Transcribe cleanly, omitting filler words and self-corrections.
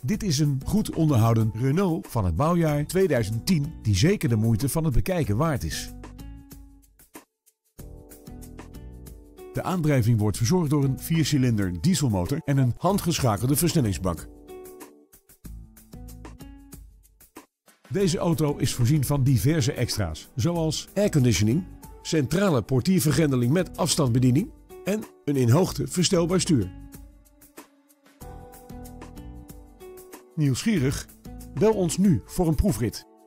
Dit is een goed onderhouden Renault van het bouwjaar 2010 die zeker de moeite van het bekijken waard is. De aandrijving wordt verzorgd door een 4-cilinder dieselmotor en een handgeschakelde versnellingsbak. Deze auto is voorzien van diverse extra's, zoals airconditioning, centrale portiervergrendeling met afstandsbediening en een in hoogte verstelbaar stuur. Nieuwsgierig? Bel ons nu voor een proefrit.